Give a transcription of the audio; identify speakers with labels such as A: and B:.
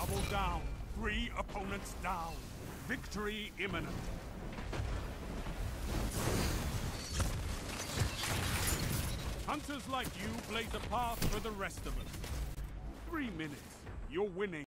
A: Double down. 3 opponents down. Victory imminent. Hunters like you blaze a path for the rest of us. 3 minutes. You're winning.